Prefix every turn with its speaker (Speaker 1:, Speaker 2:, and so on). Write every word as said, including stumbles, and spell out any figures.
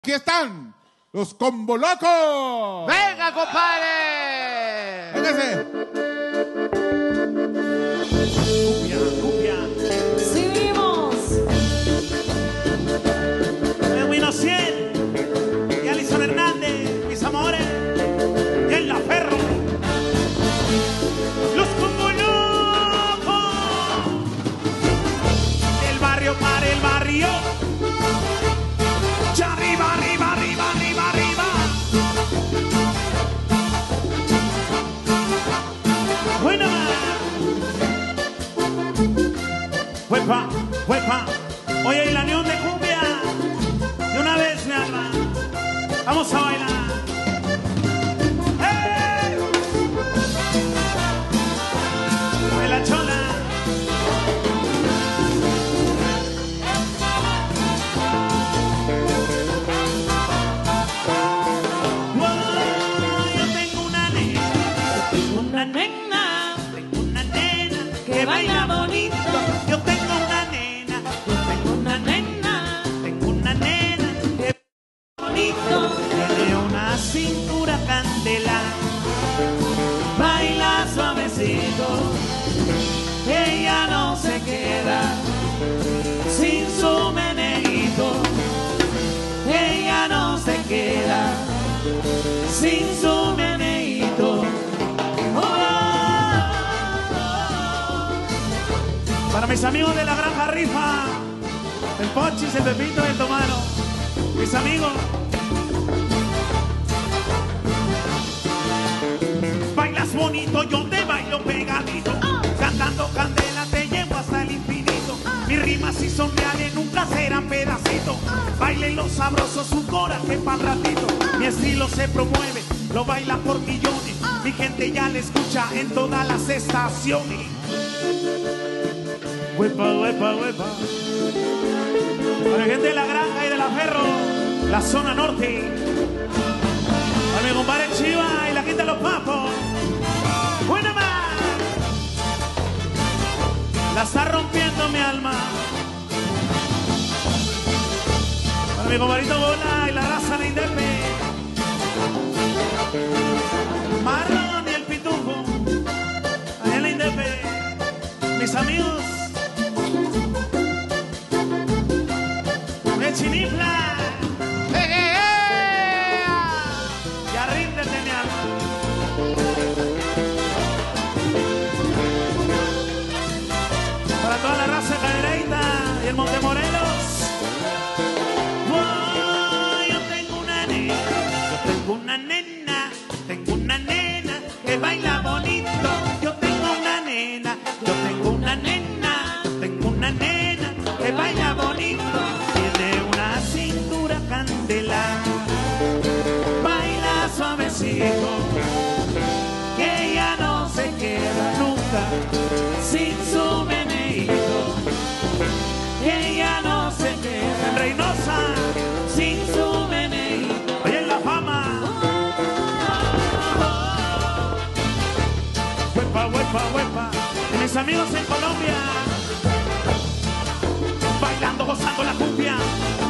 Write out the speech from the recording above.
Speaker 1: Aquí están los Combo Locos.
Speaker 2: ¡Venga, compadre!
Speaker 1: ¡Véngase!
Speaker 3: Cupia, cupia.
Speaker 4: Seguimos.
Speaker 3: Edwin cien y Alison Hernández, mis amores. Y en la Ferro. Los Combo Locos. Del barrio para el barrio. Ya arriba, arriba, arriba, arriba, arriba. Buena. Huepa, huepa. Oye, y la unión de cumbia. De una vez, mi alma. Vamos a bailar. ¡Hey! De la chola.
Speaker 4: Que baila bonito.
Speaker 3: Yo tengo una nena, yo tengo una nena, tengo una nena que baila bonito, tiene una cintura candela, baila suavecito, ella no se queda sin su meneíto, ella no se queda sin su meneíto. Para mis amigos de la Granja Rifa, el Pochis, el Pepito y el Tomano, mis amigos. Bailas bonito, yo te bailo pegadito, cantando candela te llevo hasta el infinito. Mis rimas si son reales nunca serán pedacitos. Bailen los sabrosos, su corazón que pa'l ratito. Mi estilo se promueve, lo baila por millones. Mi gente ya le escucha en todas las estaciones. Huepa, huepa, huepa. Para gente de la Granja y de la Ferro, la zona norte. Para mi compadre Chiva y la gente de los Papos. ¡Buena más! La está rompiendo mi alma. Para mi compadrito Bola y la raza de Indepe. Marlon y el Pitufo. Allá en la Indepe. Mis amigos. Chinifla,
Speaker 2: ¡Eh, eh, eh!
Speaker 3: ya ríndete, mi alma. Para toda la raza cadereita y el Montemorelos. Oh, yo tengo una nena, yo tengo una nena, tengo una nena que baila bonito. Yo tengo una nena, yo tengo una nena, tengo una nena que baila bonito. Baila suavecito, que ella no se queda nunca sin su meneíto, que ella no se queda en Reynosa sin su meneíto. Oye, en La Fama, huepa, huepa, huepa. Y mis amigos en Colombia, bailando, gozando la cumbia.